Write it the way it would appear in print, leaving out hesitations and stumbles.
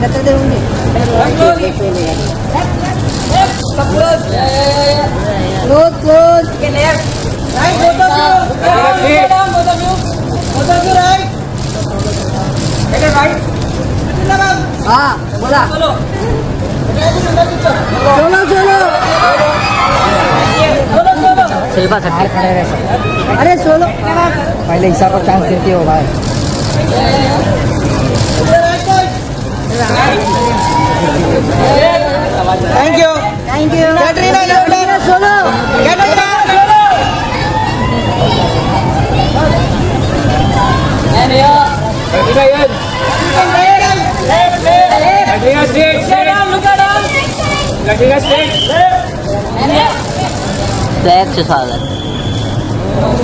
Qatar देंगे close right हाँ बोला चलो चलो अरे सोलो पहले ईसा को चांस देती हो भाई thank you Katrina solo Left to solid.